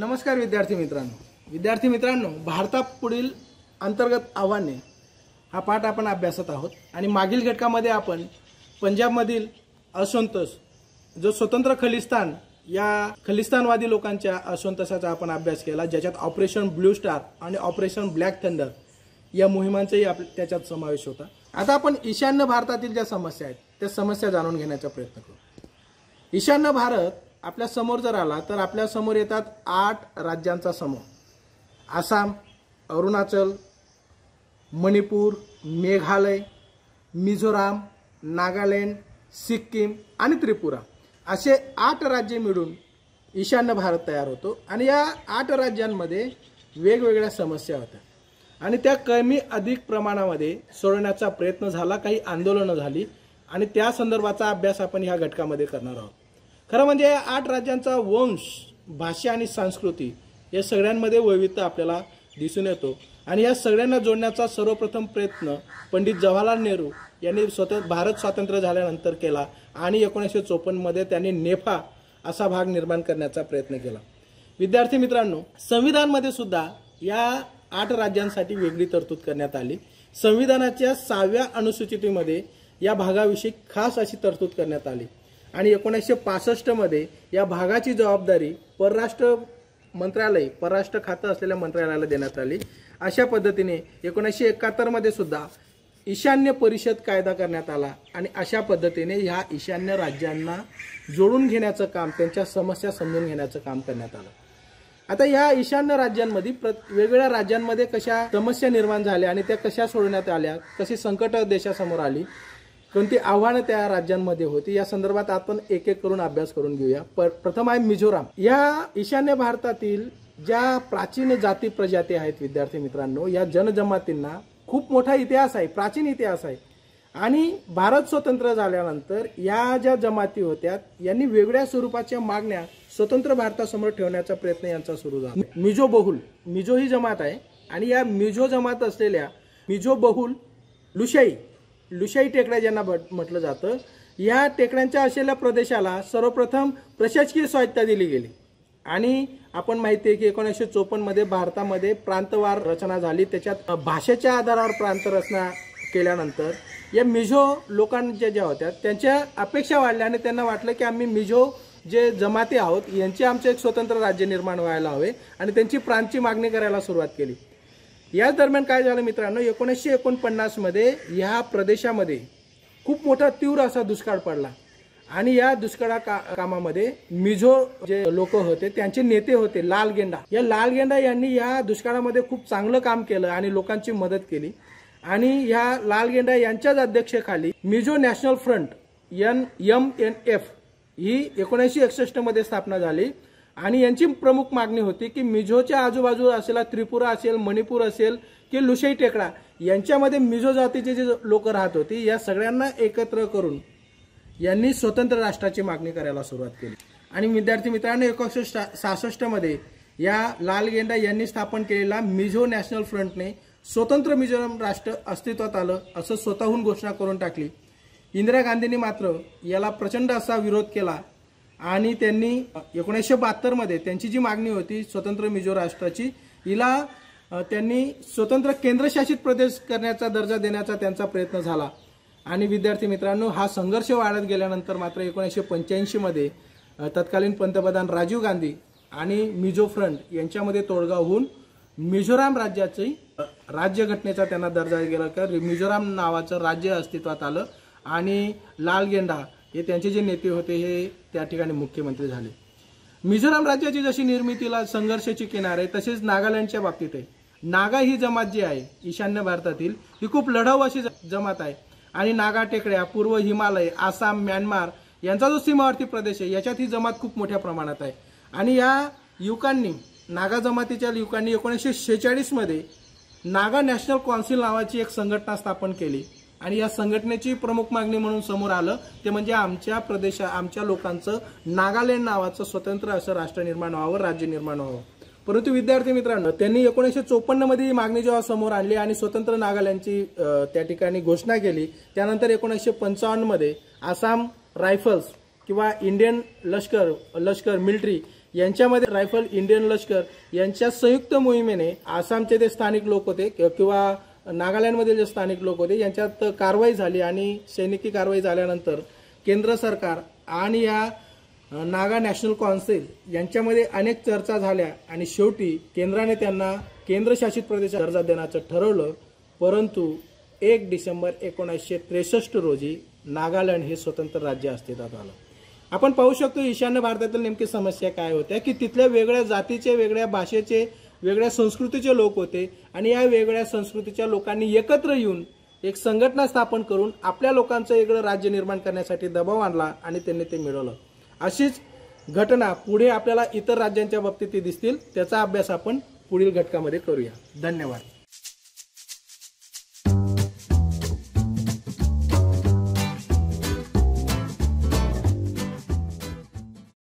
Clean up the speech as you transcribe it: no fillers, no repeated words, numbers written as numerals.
नमस्कार विद्यार्थी मित्रांनो भारतापुढील अंतर्गत आव्हाने हा पाठ आपण अभ्यासत आहोत आणि मागील घटकामध्ये आपण पंजाबमधील असंतोष जो स्वतंत्र खलिस्तान या खलिस्तानवादी लोकांच्या असंतोषाचा आपण अभ्यास केला, ज्याच्यात ऑपरेशन ब्लू स्टार आणि ऑपरेशन ब्लॅक थंडर या मोहिमांचाही त्याच्यात समावेश होता। आता आपण ईशान्य भारतातील ज्या समस्या आहेत त्या समस्या जाणून घेण्याचा प्रयत्न करू। ईशान्य भारत आपल्या समोर जर आला तर आपल्या समोर येतात 8 राज्यांचा समूह। आसाम, अरुणाचल, मणिपूर, मेघालय, मिझोराम, नागालँड, सिक्कीम आणि त्रिपुरा असे 8 राज्ये मिळून ईशान्य भारत तयार होतो आणि या 8 राज्यांमध्ये वेगवेगळ्या समस्या होत्या आणि त्या कमी अधिक प्रमाणामध्ये सोडवण्याचा प्रयत्न झाला, काही आंदोलनं झाली आणि त्या संदर्भाचा अभ्यास आपण ह्या घटकामध्ये करणार आहोत। खरं म्हणजे या 8 राज्यांचा वंश, भाषा आणि संस्कृती या सगळ्यांमध्ये वैविध्य आपल्याला दिसून येतो आणि या सगळ्यांना जोडण्याचा सर्वप्रथम प्रयत्न पंडित जवाहरलाल नेहरू यांनी भारत स्वातंत्र्य झाल्यानंतर केला आणि 1954 मध्ये त्यांनी नेफा असा भाग निर्माण करण्याचा प्रयत्न केला। विद्यार्थी मित्रांनो, संविधानामध्ये सुद्धा या 8 राज्यांसाठी वेगळी तरतूद करण्यात आली। संविधानाच्या 6व्या अनुसूचितेमध्ये या भागाविषयी खास अशी तरतूद करण्यात आली आणि 1965 मध्ये या भागाची जबाबदारी परराष्ट्र मंत्रालय, परराष्ट्र खाते असलेल्या मंत्रालयाला देण्यात आली। अशा पद्धतीने 1971 मध्ये सुद्धा ईशान्य परिषद कायदा करण्यात आला आणि अशा पद्धतीने ह्या ईशान्य राज्यांना जोडून घेण्याचं काम, त्यांच्या समस्या समजून घेण्याचं काम करण्यात आलं। आता या ईशान्य राज्यांमध्ये वेगवेगळ्या राज्यांमध्ये कशा समस्या निर्माण झाल्या आणि त्या कशा सोडवण्यात आल्या, कशी संकट देशासमोर आली, कोणती आव्हाने त्या राज्यांमध्ये होती, या संदर्भात आपण एक एक करून अभ्यास करून घेऊया। प्रथम आहे मिझोराम। या ईशान्य भारतातील ज्या प्राचीन जाती प्रजाती आहेत विद्यार्थी मित्रांनो, या जनजमातींना खूप मोठा इतिहास आहे, प्राचीन इतिहास आहे आणि भारत स्वतंत्र झाल्यानंतर या ज्या जमाती होत्या यांनी वेगळ्या स्वरूपाच्या मागण्या स्वतंत्र भारतासमोर ठेवण्याचा प्रयत्न यांचा सुरू झाला। मिझो बहुल, मिझो ही जमात आहे आणि या मिझो जमात असलेल्या मिझो बहुल लुशाई टेकड्या ज्यांना म्हटलं जातं, या टेकड्यांच्या असलेल्या प्रदेशाला सर्वप्रथम प्रशासकीय स्वायत्तता दिली गेली आणि आपण माहिती आहे की 1954 मध्ये भारतामध्ये प्रांतवार रचना झाली। त्याच्यात भाषेच्या आधारावर प्रांत रचना केल्यानंतर या मिझो लोकांच्या ज्या होत्या त्यांच्या अपेक्षा वाढल्या आणि त्यांना वाटलं की आम्ही मिझो जे जमाती आहोत यांचे आमचे एक स्वतंत्र राज्य निर्माण व्हायला हवे आणि त्यांची प्रांतची मागणी करायला सुरुवात केली। याच दरम्यान काय झालं मित्रांनो, 1949 मध्ये या प्रदेशामध्ये खूप मोठा तीव्र असा दुष्काळ पडला आणि या दुष्काळा कामामध्ये मिझो जे लोक होते त्यांचे नेते होते लालगेंडा। या लालगेंडा यांनी या दुष्काळामध्ये खूप चांगलं काम केलं आणि लोकांची मदत केली आणि या लालगेंडा यांच्याच अध्यक्षतेखाली मिझो नॅशनल फ्रंट MNF ही 1961 मध्ये स्थापना झाली आणि यांची प्रमुख मागणी होती की मिझोच्या आजूबाजू असलेला त्रिपुरा असेल, मणिपूर असेल की लुशाई टेकडा यांच्यामध्ये मिझो जातीचे जे लोक राहत होते या सगळ्यांना एकत्र करून यांनी स्वतंत्र राष्ट्राची मागणी करायला सुरुवात केली। आणि विद्यार्थी मित्रांनो, 1966 मध्ये या लालगेंडा यांनी स्थापन केलेला मिझो नॅशनल फ्रंटने स्वतंत्र मिझोराम राष्ट्र अस्तित्वात आलं असं स्वतःहून घोषणा करून टाकली। इंदिरा गांधींनी मात्र याला प्रचंड असा विरोध केला आणि त्यांनी 1972 मध्ये त्यांची जी मागणी होती स्वतंत्र मिझो राष्ट्राची, हिला त्यांनी स्वतंत्र केंद्रशासित प्रदेश करण्याचा दर्जा देण्याचा त्यांचा प्रयत्न झाला आणि विद्यार्थी मित्रांनो, हा संघर्ष वाढत गेल्यानंतर मात्र 1985 मध्ये तत्कालीन पंतप्रधान राजीव गांधी आणि मिझो फ्रंट यांच्यामध्ये तोडगा होऊन मिझोराम राज्याची राज्यघटनेचा त्यांना दर्जा गेला का मिझोराम नावाचं राज्य अस्तित्वात आलं आणि लालगेंडा हे त्यांचे जे नेते होते हे त्या ठिकाणी मुख्यमंत्री झाले। मिझोराम राज्याची जशी निर्मितीला संघर्षाची किनार आहे तसेच नागालँडच्या बाबतीत आहे। नागा ही जमात जी आहे ईशान्य भारतातील ही खूप लढाऊ अशी जमात आहे आणि नागा टेकड्या, पूर्व हिमालय, आसाम, म्यानमार यांचा जो सीमावर्ती प्रदेश आहे याच्यात ही जमात खूप मोठ्या प्रमाणात आहे आणि या युवकांनी, नागा जमातीच्या युवकांनी 1946 मध्ये नागा नॅशनल काउन्सिल नावाची एक संघटना स्थापन केली आणि या संघटनेची प्रमुख मागणी म्हणून समोर आलं ते म्हणजे आमच्या लोकांचं नागालँड नावाचं स्वतंत्र असं राष्ट्र निर्माण व्हावं, राज्य निर्माण व्हावं। परंतु विद्यार्थी मित्रांनो, त्यांनी 1954 मध्ये ही मागणी जेव्हा समोर आणली आणि स्वतंत्र नागालँडची त्या ठिकाणी घोषणा केली, त्यानंतर 1955 मध्ये आसाम रायफल्स किंवा इंडियन लष्कर मिलिटरी यांच्यामध्ये रायफल, इंडियन लष्कर यांच्या संयुक्त मोहिमेने आसामचे जे स्थानिक लोक होते किंवा नागालँडमधील जे स्थानिक लोक होते यांच्यात कारवाई झाली आणि सैनिकी कारवाई झाल्यानंतर केंद्र सरकार आणि या नागा नॅशनल कौन्सिल यांच्यामध्ये अनेक चर्चा झाल्या आणि शेवटी केंद्राने त्यांना केंद्रशासित प्रदेश दर्जा देण्याचं ठरवलं। परंतु 1 डिसेंबर 1963 रोजी नागालँड हे स्वतंत्र राज्य अस्तित्वात आलं। आपण पाहू शकतो ईशान्य भारतातील नेमकी समस्या काय होत्या की तिथल्या वेगळ्या जातीचे, वेगळ्या भाषेचे, वेगळ्या संस्कृतीचे लोक होते आणि या वेगळ्या संस्कृतीच्या लोकांनी एकत्र येऊन एक संघटना स्थापन करून आपल्या लोकांचं वेगळं राज्य निर्माण करण्यासाठी दबाव आणला आणि त्यांनी ते मिळवलं। अशीच घटना पुढे आपल्याला इतर राज्यांच्या बाबतीत दिसतील, त्याचा अभ्यास आपण पुढील घटकामध्ये करूया। धन्यवाद।